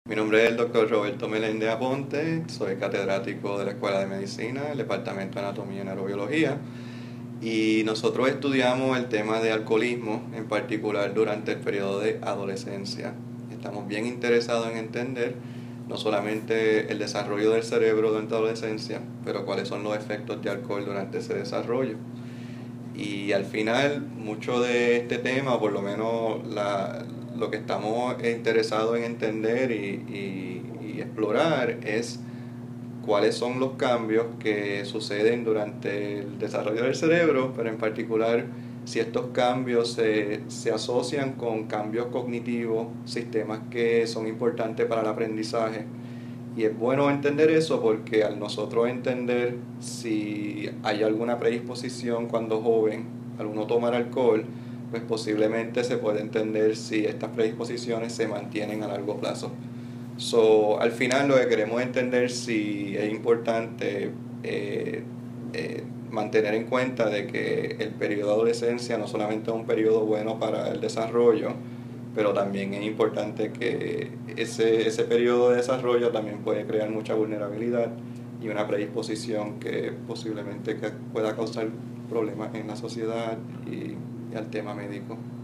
Mi nombre es el doctor Roberto Meléndez Aponte, soy catedrático de la Escuela de Medicina, del Departamento de Anatomía y Neurobiología, y nosotros estudiamos el tema de alcoholismo, en particular durante el periodo de adolescencia. Estamos bien interesados en entender no solamente el desarrollo del cerebro durante la adolescencia, pero cuáles son los efectos de alcohol durante ese desarrollo. Y al final, mucho de este tema, o por lo menos lo que estamos interesados en entender y explorar, es cuáles son los cambios que suceden durante el desarrollo del cerebro, pero en particular si estos cambios se asocian con cambios cognitivos, sistemas que son importantes para el aprendizaje. Y es bueno entender eso porque al nosotros entender si hay alguna predisposición cuando joven al uno tomar alcohol, pues posiblemente se puede entender si estas predisposiciones se mantienen a largo plazo. Al final lo que queremos entender si es importante mantener en cuenta de que el periodo de adolescencia no solamente es un periodo bueno para el desarrollo, pero también es importante que ese periodo de desarrollo también puede crear mucha vulnerabilidad y una predisposición que posiblemente pueda causar problemas en la sociedad y al tema médico.